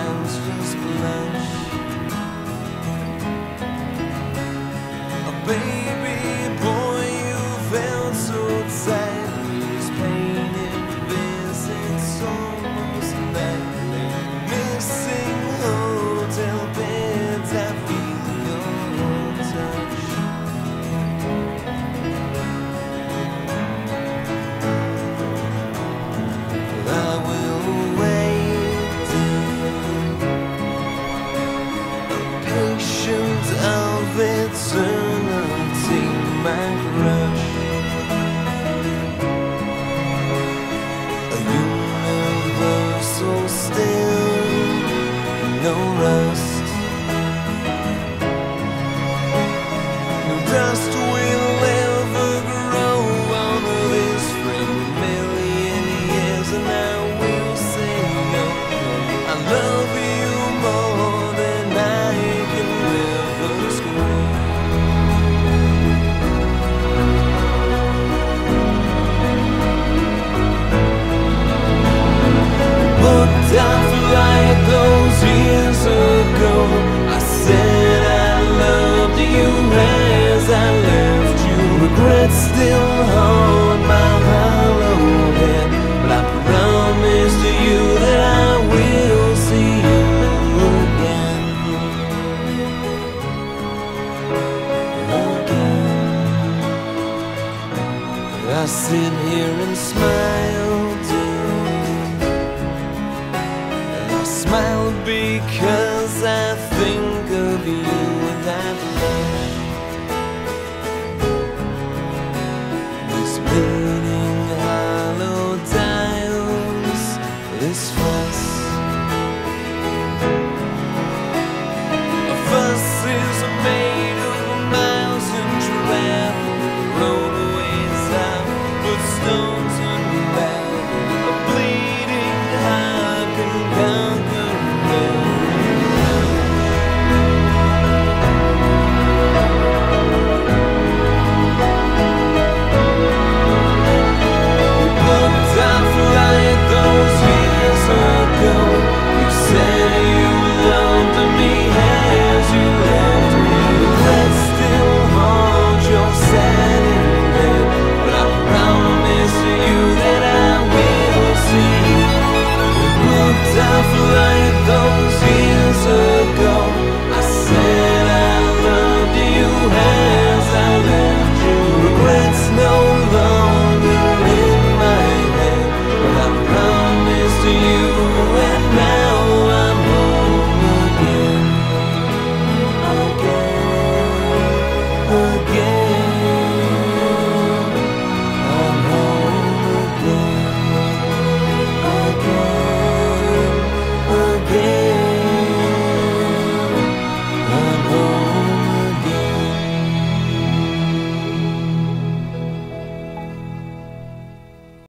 sometimes just blush. Oh, baby boy, you felt so tight. These painted visits almost nightly. Missing hotel beds, I feel your touch. I will wait, a patient of eternity, my crush. A universal still, no rust. No dust will ever grow on this frame. A million years and I will say no. I love you more than I can ever scream. Looked off like those years ago. I said I loved you as I left you. Regret still haunt my hollow head, but I promise to you that I will see you again. I sit here and smile, dear. I smile because I think of you and that